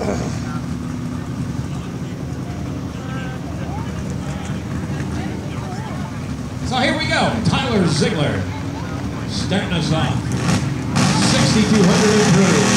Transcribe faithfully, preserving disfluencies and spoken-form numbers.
So here we go, Tyler Ziegler starting us off. sixty-two hundred improved.